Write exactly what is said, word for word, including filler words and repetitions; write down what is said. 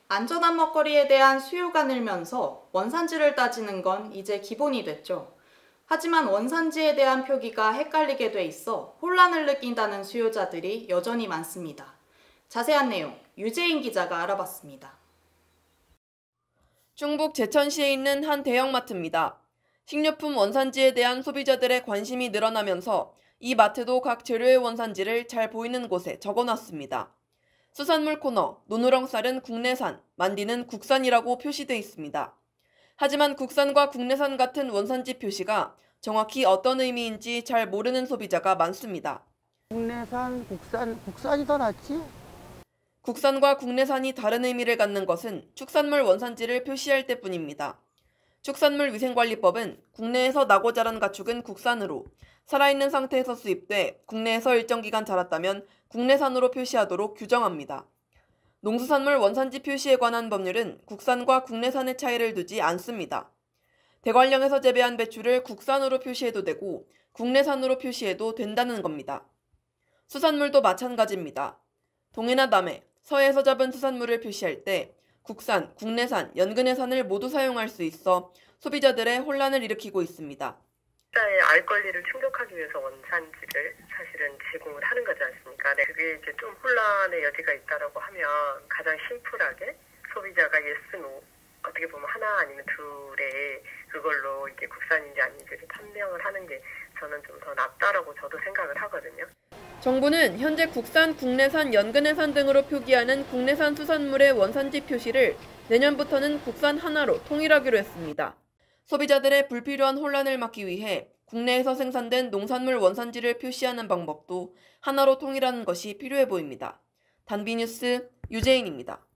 안전한 먹거리에 대한 수요가 늘면서 원산지를 따지는 건 이제 기본이 됐죠. 하지만 원산지에 대한 표기가 헷갈리게 돼 있어 혼란을 느낀다는 수요자들이 여전히 많습니다. 자세한 내용 유재인 기자가 알아봤습니다. 충북 제천시에 있는 한 대형마트입니다. 식료품 원산지에 대한 소비자들의 관심이 늘어나면서 이 마트도 각 재료의 원산지를 잘 보이는 곳에 적어놨습니다. 수산물 코너, 노누렁쌀은 국내산, 만디는 국산이라고 표시돼 있습니다. 하지만 국산과 국내산 같은 원산지 표시가 정확히 어떤 의미인지 잘 모르는 소비자가 많습니다. 국내산, 국산, 국산이 더 낫지? 국산과 국내산이 다른 의미를 갖는 것은 축산물 원산지를 표시할 때뿐입니다. 축산물위생관리법은 국내에서 나고 자란 가축은 국산으로, 살아있는 상태에서 수입돼 국내에서 일정 기간 자랐다면 국내산으로 표시하도록 규정합니다. 농수산물 원산지 표시에 관한 법률은 국산과 국내산의 차이를 두지 않습니다. 대관령에서 재배한 배추를 국산으로 표시해도 되고 국내산으로 표시해도 된다는 겁니다. 수산물도 마찬가지입니다. 동해나 남해, 서해에서 잡은 수산물을 표시할 때 국산, 국내산, 연근해산을 모두 사용할 수 있어 소비자들의 혼란을 일으키고 있습니다. 자의 알 권리를 충족하기 위해서 원산지를 사실은 제공을 하는 거지 않습니까? 네, 그게 이제 좀 혼란의 여지가 있다라고 하면 가장 심플하게 소비자가 예스, 노 어떻게 보면 하나 아니면 둘에 그걸로 이제 국산인지 아닌지를 판명을 하는 게 저는 좀 더 낫다라고 저도 생각을 하거든요. 정부는 현재 국산, 국내산, 연근해산 등으로 표기하는 국내산 수산물의 원산지 표시를 내년부터는 국산 하나로 통일하기로 했습니다. 소비자들의 불필요한 혼란을 막기 위해 국내에서 생산된 농산물 원산지를 표시하는 방법도 하나로 통일하는 것이 필요해 보입니다. 단비뉴스 유재인입니다.